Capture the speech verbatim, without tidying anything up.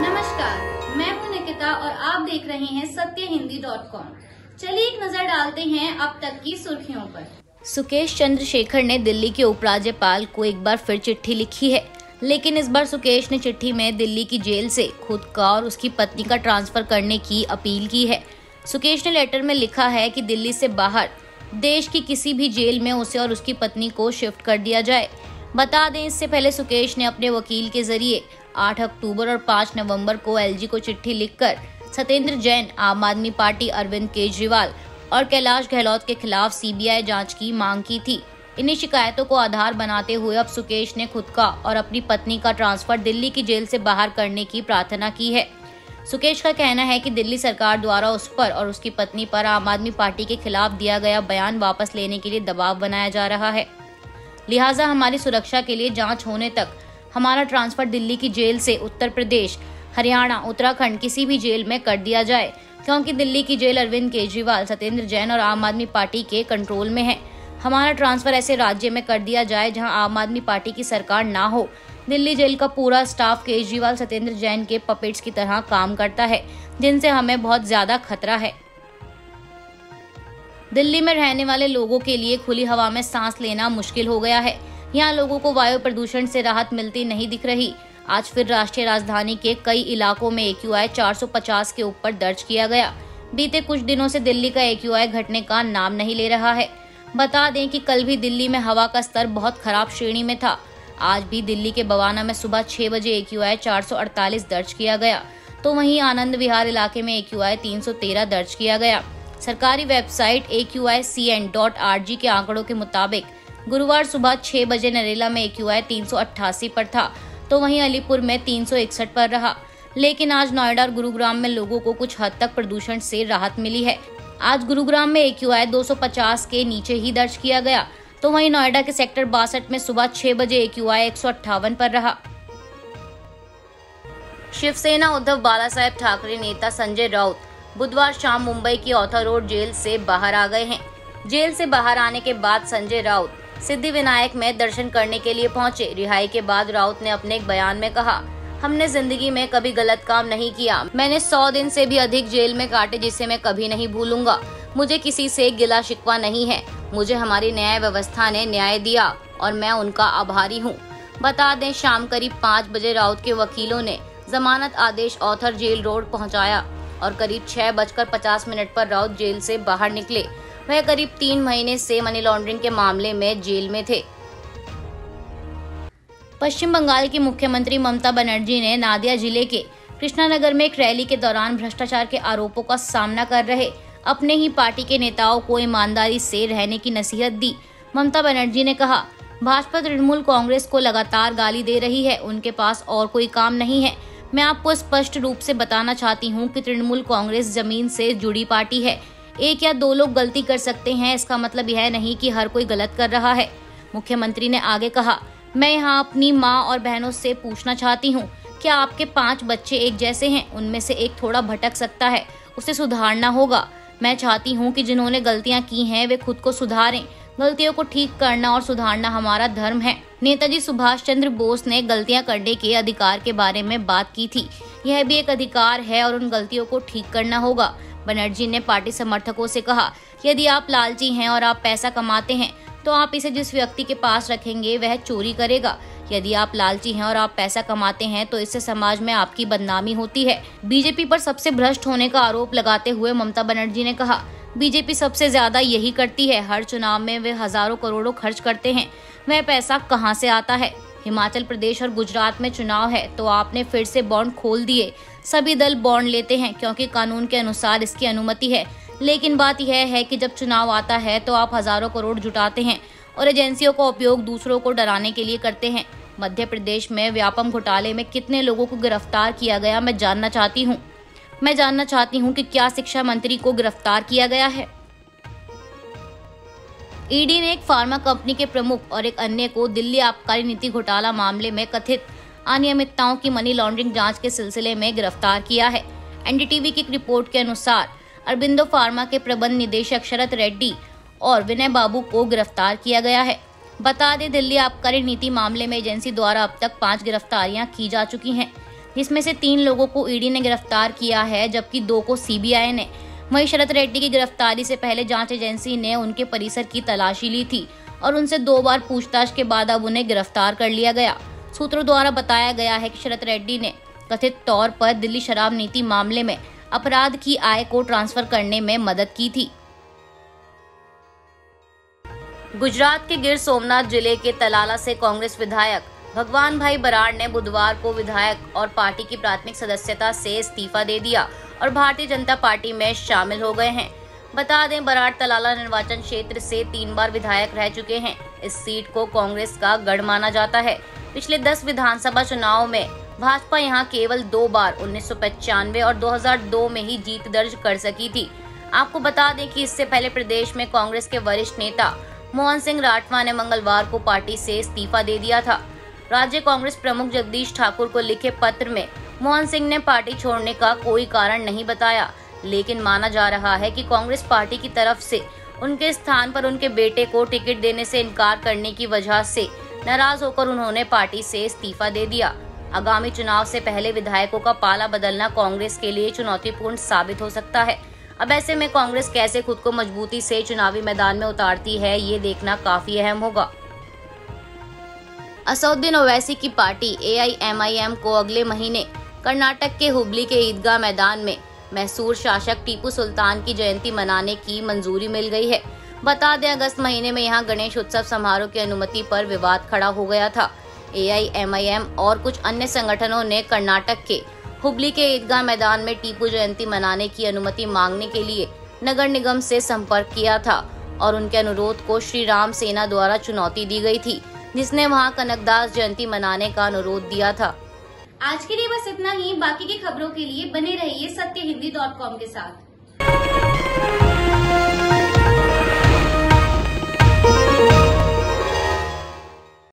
नमस्कार, मैं हूं निकिता और आप देख रहे हैं सत्य हिंदी डॉट कॉम। चलिए एक नजर डालते हैं अब तक की सुर्खियों पर। सुकेश चंद्रशेखर ने दिल्ली के उपराज्यपाल को एक बार फिर चिट्ठी लिखी है, लेकिन इस बार सुकेश ने चिट्ठी में दिल्ली की जेल से खुद का और उसकी पत्नी का ट्रांसफर करने की अपील की है। सुकेश ने लेटर में लिखा है कि दिल्ली से बाहर देश की किसी भी जेल में उसे और उसकी पत्नी को शिफ्ट कर दिया जाए। बता दें, इससे पहले सुकेश ने अपने वकील के जरिए आठ अक्टूबर और पाँच नवंबर को एलजी को चिट्ठी लिखकर सत्येंद्र जैन, आम आदमी पार्टी, अरविंद केजरीवाल और कैलाश गहलोत के खिलाफ सीबीआई जांच की मांग की थी। इन्हीं शिकायतों को आधार बनाते हुए अब सुकेश ने खुद का और अपनी पत्नी का ट्रांसफर दिल्ली की जेल से बाहर करने की प्रार्थना की है। सुकेश का कहना है कि दिल्ली सरकार द्वारा उस पर और उसकी पत्नी पर आम आदमी पार्टी के खिलाफ दिया गया बयान वापस लेने के लिए दबाव बनाया जा रहा है। लिहाजा हमारी सुरक्षा के लिए जांच होने तक हमारा ट्रांसफर दिल्ली की जेल से उत्तर प्रदेश, हरियाणा, उत्तराखंड किसी भी जेल में कर दिया जाए, क्योंकि दिल्ली की जेल अरविंद केजरीवाल, सत्येंद्र जैन और आम आदमी पार्टी के कंट्रोल में है। हमारा ट्रांसफर ऐसे राज्य में कर दिया जाए जहां आम आदमी पार्टी की सरकार ना हो। दिल्ली जेल का पूरा स्टाफ केजरीवाल, सत्येंद्र जैन के पपेट्स की तरह काम करता है, जिनसे हमें बहुत ज्यादा खतरा है। दिल्ली में रहने वाले लोगों के लिए खुली हवा में सांस लेना मुश्किल हो गया है। यहाँ लोगों को वायु प्रदूषण से राहत मिलती नहीं दिख रही। आज फिर राष्ट्रीय राजधानी के कई इलाकों में एक्यूआई चार सौ पचास के ऊपर दर्ज किया गया। बीते कुछ दिनों से दिल्ली का एक्यूआई घटने का नाम नहीं ले रहा है। बता दें कि कल भी दिल्ली में हवा का स्तर बहुत खराब श्रेणी में था। आज भी दिल्ली के बवाना में सुबह छह बजे एक्यूआई चार सौ अड़तालीस दर्ज किया गया, तो वहीं आनंद विहार इलाके में एक्यूआई तीन सौ तेरह दर्ज किया गया। सरकारी website A Q I C N dot R G के आंकड़ों के मुताबिक गुरुवार सुबह छह बजे नरेला में एक्यूआई तीन सौ अट्ठासी पर था, तो वहीं अलीपुर में तीन सौ इकसठ पर रहा। लेकिन आज नोएडा और गुरुग्राम में लोगों को कुछ हद तक प्रदूषण से राहत मिली है। आज गुरुग्राम में एक्यूआई दो सौ पचास के नीचे ही दर्ज किया गया, तो वहीं नोएडा के सेक्टर बासठ में सुबह छह बजे एक्यूआई एक सौ अट्ठावन पर रहा। शिवसेना उद्धव बालासाहेब ठाकरे नेता संजय राउत बुधवार शाम मुंबई की औथा रोड जेल से बाहर आ गए हैं। जेल से बाहर आने के बाद संजय राउत सिद्धिविनायक में दर्शन करने के लिए पहुंचे। रिहाई के बाद राउत ने अपने एक बयान में कहा, हमने जिंदगी में कभी गलत काम नहीं किया। मैंने सौ दिन से भी अधिक जेल में काटे, जिसे मैं कभी नहीं भूलूंगा। मुझे किसी से गिला शिकवा नहीं है। मुझे हमारी न्याय व्यवस्था ने न्याय दिया और मैं उनका आभारी हूँ। बता दें, शाम करीब पाँच बजे राउत के वकीलों ने जमानत आदेश औथर जेल रोड पहुँचाया और करीब छह बजकर पचास मिनट पर राउत जेल से बाहर निकले। वह करीब तीन महीने से मनी लॉन्ड्रिंग के मामले में जेल में थे। पश्चिम बंगाल की मुख्यमंत्री ममता बनर्जी ने नादिया जिले के कृष्णानगर में एक रैली के दौरान भ्रष्टाचार के आरोपों का सामना कर रहे अपने ही पार्टी के नेताओं को ईमानदारी से रहने की नसीहत दी। ममता बनर्जी ने कहा, भाजपा तृणमूल कांग्रेस को लगातार गाली दे रही है, उनके पास और कोई काम नहीं है। मैं आपको स्पष्ट रूप से बताना चाहती हूँ कि तृणमूल कांग्रेस जमीन से जुड़ी पार्टी है। एक या दो लोग गलती कर सकते हैं, इसका मतलब यह नहीं कि हर कोई गलत कर रहा है। मुख्यमंत्री ने आगे कहा, मैं यहाँ अपनी माँ और बहनों से पूछना चाहती हूँ, क्या आपके पांच बच्चे एक जैसे हैं? उनमें से एक थोड़ा भटक सकता है, उसे सुधारना होगा। मैं चाहती हूँ कि जिन्होंने गलतियाँ की हैं वे खुद को सुधारें। गलतियों को ठीक करना और सुधारना हमारा धर्म है। नेताजी सुभाष चंद्र बोस ने गलतियां करने के अधिकार के बारे में बात की थी। यह भी एक अधिकार है और उन गलतियों को ठीक करना होगा। बनर्जी ने पार्टी समर्थकों से कहा, यदि आप लालची हैं और आप पैसा कमाते हैं तो आप इसे जिस व्यक्ति के पास रखेंगे वह चोरी करेगा। यदि आप लालची हैं और आप पैसा कमाते हैं तो इससे समाज में आपकी बदनामी होती है। बीजेपी पर सबसे भ्रष्ट होने का आरोप लगाते हुए ममता बनर्जी ने कहा, बीजेपी सबसे ज्यादा यही करती है। हर चुनाव में वे हजारों करोड़ों खर्च करते हैं। वह पैसा कहां से आता है? हिमाचल प्रदेश और गुजरात में चुनाव है तो आपने फिर से बॉन्ड खोल दिए। सभी दल बॉन्ड लेते हैं क्योंकि कानून के अनुसार इसकी अनुमति है। लेकिन बात यह है कि जब चुनाव आता है तो आप हजारों करोड़ जुटाते हैं और एजेंसियों का उपयोग दूसरों को डराने के लिए करते हैं। मध्य प्रदेश में व्यापम घोटाले में कितने लोगों को गिरफ्तार किया गया, मैं जानना चाहती हूँ। मैं जानना चाहती हूँ कि क्या शिक्षा मंत्री को गिरफ्तार किया गया है? ईडी ने एक फार्मा कंपनी के प्रमुख और एक अन्य को दिल्ली आबकारी नीति घोटाला मामले में कथित अनियमितताओं की मनी लॉन्ड्रिंग जांच के सिलसिले में गिरफ्तार किया है। एनडीटीवी की एक रिपोर्ट के अनुसार अरबिंदो फार्मा के प्रबंध निदेशक शरद रेड्डी और विनय बाबू को गिरफ्तार किया गया है। बता दें, दिल्ली आबकारी नीति मामले में एजेंसी द्वारा अब तक पांच गिरफ्तारियां की जा चुकी हैं। जिसमें से तीन लोगों को ईडी ने गिरफ्तार किया है, जबकि दो को सीबीआई ने। वहीं शरत रेड्डी की गिरफ्तारी से पहले जांच एजेंसी ने उनके परिसर की तलाशी ली थी और उनसे दो बार पूछताछ के बाद अब उन्हें गिरफ्तार कर लिया गया। सूत्रों द्वारा बताया गया है कि शरत रेड्डी ने कथित तौर पर दिल्ली शराब नीति मामले में अपराध की आय को ट्रांसफर करने में मदद की थी। गुजरात के गिर सोमनाथ जिले के तलाला से कांग्रेस विधायक भगवान भाई बराड़ ने बुधवार को विधायक और पार्टी की प्राथमिक सदस्यता से इस्तीफा दे दिया और भारतीय जनता पार्टी में शामिल हो गए हैं। बता दें, बराड़ तलाला निर्वाचन क्षेत्र से तीन बार विधायक रह चुके हैं। इस सीट को कांग्रेस का गढ़ माना जाता है। पिछले दस विधानसभा चुनाव में भाजपा यहां केवल दो बार उन्नीस सौ पचानवे और दो हज़ार दो में ही जीत दर्ज कर सकी थी। आपको बता दें कि इससे पहले प्रदेश में कांग्रेस के वरिष्ठ नेता मोहन सिंह राठवा ने मंगलवार को पार्टी से इस्तीफा दे दिया था। राज्य कांग्रेस प्रमुख जगदीश ठाकुर को लिखे पत्र में मोहन सिंह ने पार्टी छोड़ने का कोई कारण नहीं बताया, लेकिन माना जा रहा है कि कांग्रेस पार्टी की तरफ से उनके स्थान पर उनके बेटे को टिकट देने से इनकार करने की वजह से नाराज होकर उन्होंने पार्टी से इस्तीफा दे दिया। आगामी चुनाव से पहले विधायकों का पाला बदलना कांग्रेस के लिए चुनौतीपूर्ण साबित हो सकता है। अब ऐसे में कांग्रेस कैसे खुद को मजबूती से चुनावी मैदान में उतारती है, ये देखना काफी अहम होगा। असदुद्दीन ओवैसी की party A I M I M को अगले महीने कर्नाटक के हुबली के ईदगाह मैदान में मैसूर शासक टीपू सुल्तान की जयंती मनाने की मंजूरी मिल गई है। बता दें, अगस्त महीने में यहां गणेश उत्सव समारोह की अनुमति पर विवाद खड़ा हो गया था। ए आई एम आई एम और कुछ अन्य संगठनों ने कर्नाटक के हुबली के ईदगाह मैदान में टीपू जयंती मनाने की अनुमति मांगने के लिए नगर निगम से संपर्क किया था और उनके अनुरोध को श्री राम सेना द्वारा चुनौती दी गई थी, जिसने वहां कनकदास जयंती मनाने का अनुरोध दिया था। आज के लिए बस इतना ही। बाकी की खबरों के लिए बने रहिए सत्य हिंदी डॉट कॉम के साथ।